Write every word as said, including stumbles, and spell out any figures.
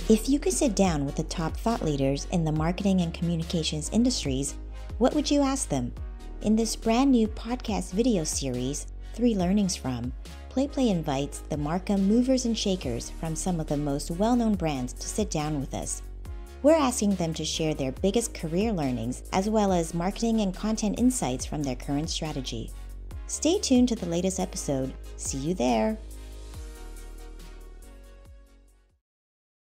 If you could sit down with the top thought leaders in the marketing and communications industries, what would you ask them? In this brand new podcast video series, Three Learnings From, PlayPlay invites the Markham movers and shakers from some of the most well-known brands to sit down with us. We're asking them to share their biggest career learnings as well as marketing and content insights from their current strategy. Stay tuned to the latest episode. See you there!